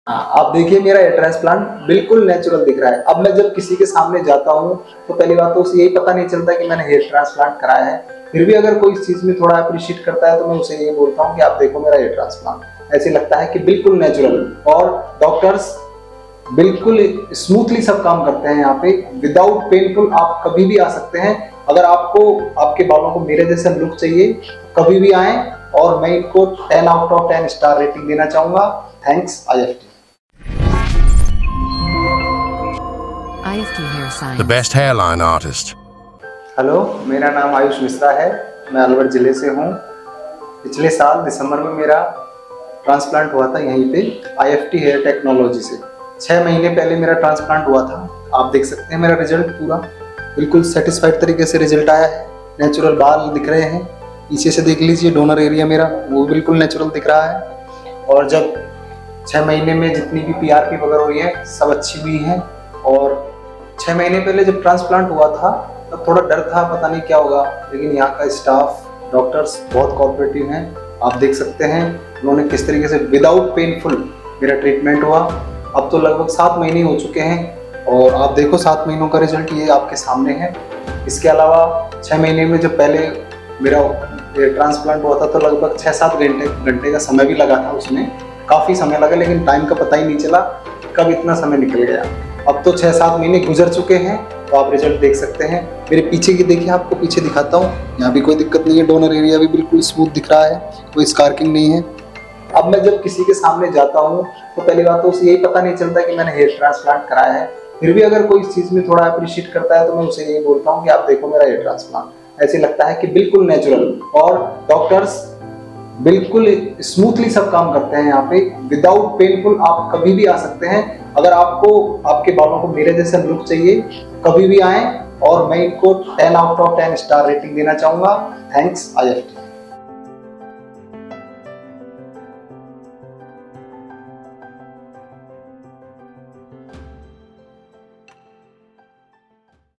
हाँ, आप देखिए मेरा हेयर ट्रांसप्लांट बिल्कुल नेचुरल दिख रहा है। अब मैं जब किसी के सामने जाता हूँ तो पहली बात तो उसे यही पता नहीं चलता कि मैंने हेयर ट्रांसप्लांट कराया है। फिर भी अगर कोई इस चीज में थोड़ा अप्रिशिएट करता है तो मैं उसे यही बोलता हूँ कि आप देखो मेरा हेयर ट्रांसप्लांट। ऐसे लगता है कि बिल्कुल नेचुरल, और डॉक्टर्स बिल्कुल स्मूथली सब काम करते हैं यहाँ पे, विदाउट पेनफुल। आप कभी भी आ सकते हैं। अगर आपको आपके बालों को मेरे जैसा लुक चाहिए कभी भी आए, और मैं इनको 10 आउट ऑफ 10 स्टार रेटिंग देना चाहूंगा। Thanks IFT। The best hairline artist. Hello, मेरा नाम आयुष मिश्रा है। मैं अलवर ज़िले से हूँ। पिछले साल दिसंबर में मेरा ट्रांसप्लांट हुआ था यहीं पे IFT हेयर टेक्नोलॉजी से। 6 महीने पहले मेरा ट्रांसप्लांट हुआ था। आप देख सकते हैं मेरा रिजल्ट पूरा बिल्कुल सेटिस्फाइड तरीके से रिजल्ट आया है। नेचुरल बाल दिख रहे हैं। पीछे से देख लीजिए, डोनर एरिया मेरा वो बिल्कुल नेचुरल दिख रहा है। और जब 6 महीने में जितनी भी PRP वगैरह हुई है सब अच्छी हुई है। और 6 महीने पहले जब ट्रांसप्लांट हुआ था तब थोड़ा डर था, पता नहीं क्या होगा, लेकिन यहाँ का स्टाफ, डॉक्टर्स बहुत कोऑपरेटिव हैं। आप देख सकते हैं उन्होंने किस तरीके से विदाउट पेनफुल मेरा ट्रीटमेंट हुआ। अब तो लगभग 7 महीने हो चुके हैं और आप देखो 7 महीनों का रिजल्ट ये आपके सामने है। इसके अलावा 6 महीने में जब पहले मेरा ट्रांसप्लांट हुआ था तो लगभग 6-7 घंटे का समय भी लगा था। उसमें काफ़ी समय लगा, लेकिन टाइम का पता ही नहीं चला कब इतना समय निकल गया। अब तो 6-7 महीने गुजर चुके हैं, तो आप रिजल्ट देख सकते हैं। मेरे पीछे की देखिए, आपको पीछे दिखाता हूँ, यहाँ भी कोई दिक्कत नहीं है। डोनर एरिया भी बिल्कुल स्मूथ दिख रहा है, कोई स्कारकिंग नहीं है। अब मैं जब किसी के सामने जाता हूँ तो पहली बात तो उसे यही पता नहीं चलता कि मैंने हेयर ट्रांसप्लांट कराया है। फिर भी अगर कोई इस चीज़ में थोड़ा अप्रिशिएट करता है तो मैं उसे यही बोलता हूँ कि आप देखो मेरा हेयर ट्रांसप्लांट। ऐसे लगता है कि बिल्कुल नेचुरल, और डॉक्टर्स बिल्कुल स्मूथली सब काम करते हैं यहाँ पे, विदाउट पेनफुल। आप कभी भी आ सकते हैं। अगर आपको आपके बालों को मेरे जैसा लुक चाहिए कभी भी आए, और मैं इनको 10 आउट ऑफ 10 स्टार रेटिंग देना चाहूंगा। Thanks IFT।